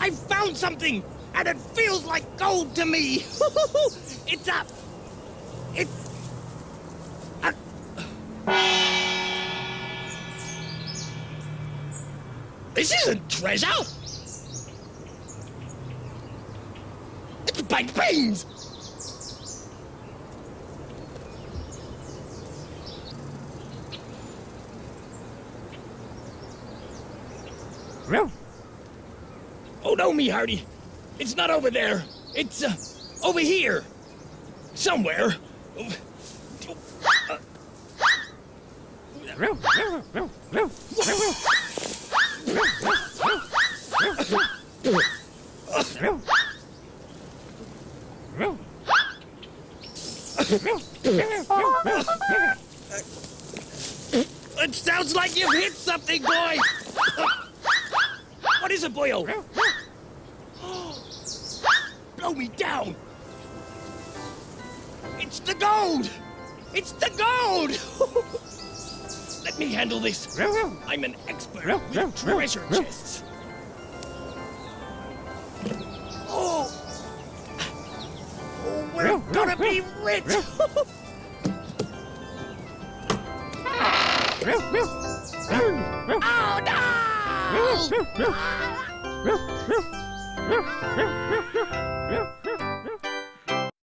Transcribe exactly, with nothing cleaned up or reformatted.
I found something, and it feels like gold to me. It's a... It's... a... This isn't treasure. It's baked beans. Oh no, me hearty. It's not over there. It's uh, over here. Somewhere. Uh, It sounds like you've hit something, boy. What is it, boyo? Blow me down. It's the gold. It's the gold. Let me handle this. I'm an expert with treasure chests. Oh, oh we're gonna be rich. Oh no!